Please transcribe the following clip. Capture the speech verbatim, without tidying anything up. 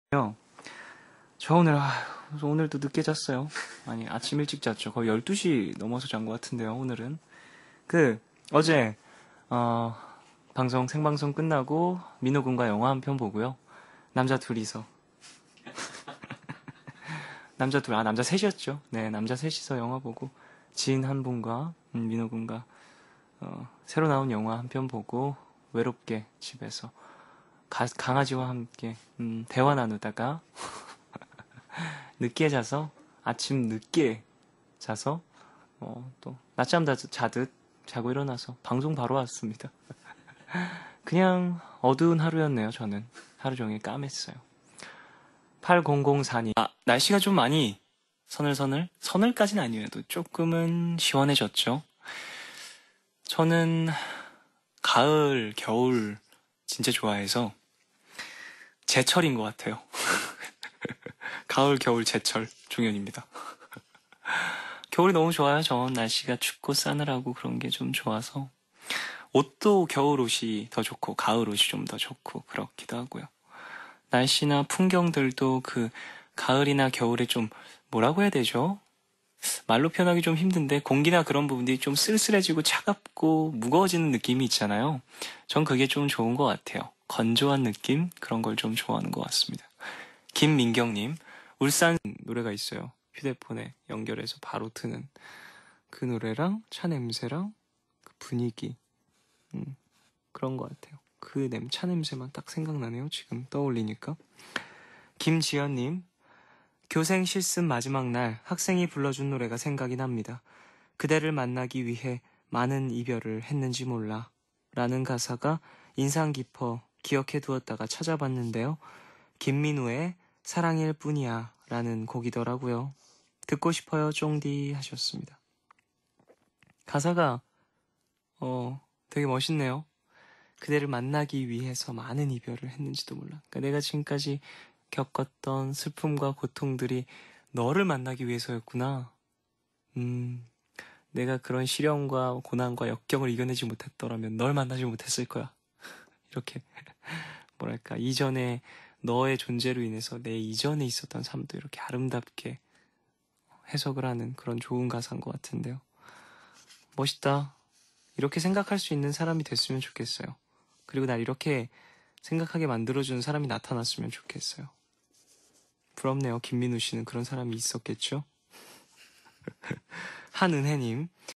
요. 저 오늘 아, 오늘도 늦게 잤어요. 아니 아침 일찍 잤죠. 거의 열두 시 넘어서 잔 것 같은데요. 오늘은 그 어제 어, 방송 생방송 끝나고 민호 군과 영화 한 편 보고요. 남자 둘이서 남자 둘 아 남자 셋이었죠. 네 남자 셋이서 영화 보고 지인 한 분과 음, 민호 군과 어, 새로 나온 영화 한 편 보고 외롭게 집에서 가, 강아지와 함께 음, 대화 나누다가 늦게 자서 아침 늦게 자서 어, 또 낮잠 다 자듯 자고 일어나서 방송 바로 왔습니다. 그냥 어두운 하루였네요. 저는 하루 종일 까맸어요. 팔공공사 님 아, 날씨가 좀 많이 서늘서늘 서늘까지는 아니어도 조금은 시원해졌죠. 저는 가을 겨울 진짜 좋아해서 제철인 것 같아요. 가을 겨울 제철 종현입니다. 겨울이 너무 좋아요. 전 날씨가 춥고 싸늘하고 그런 게 좀 좋아서 옷도 겨울 옷이 더 좋고 가을 옷이 좀 더 좋고 그렇기도 하고요. 날씨나 풍경들도 그 가을이나 겨울에 좀 뭐라고 해야 되죠? 말로 표현하기 좀 힘든데 공기나 그런 부분들이 좀 쓸쓸해지고 차갑고 무거워지는 느낌이 있잖아요. 전 그게 좀 좋은 것 같아요. 건조한 느낌? 그런 걸 좀 좋아하는 것 같습니다. 김민경님, 울산 노래가 있어요. 휴대폰에 연결해서 바로 트는 그 노래랑 차 냄새랑 그 분위기 음, 그런 것 같아요. 그 냄, 차 냄새만 딱 생각나네요. 지금 떠올리니까. 김지연님, 교생 실습 마지막 날 학생이 불러준 노래가 생각이 납니다. 그대를 만나기 위해 많은 이별을 했는지 몰라 라는 가사가 인상 깊어 기억해 두었다가 찾아봤는데요. 김민우의 사랑일 뿐이야 라는 곡이더라고요. 듣고 싶어요 쫑디 하셨습니다. 가사가 어 되게 멋있네요. 그대를 만나기 위해서 많은 이별을 했는지도 몰라. 그러니까 내가 지금까지 겪었던 슬픔과 고통들이 너를 만나기 위해서였구나. 음, 내가 그런 시련과 고난과 역경을 이겨내지 못했더라면 널 만나지 못했을 거야. 이렇게 뭐랄까 이전에 너의 존재로 인해서 내 이전에 있었던 삶도 이렇게 아름답게 해석을 하는 그런 좋은 가사인 것 같은데요. 멋있다. 이렇게 생각할 수 있는 사람이 됐으면 좋겠어요. 그리고 날 이렇게 생각하게 만들어주는 사람이 나타났으면 좋겠어요. 부럽네요. 김민우 씨는 그런 사람이 있었겠죠? 한은혜님,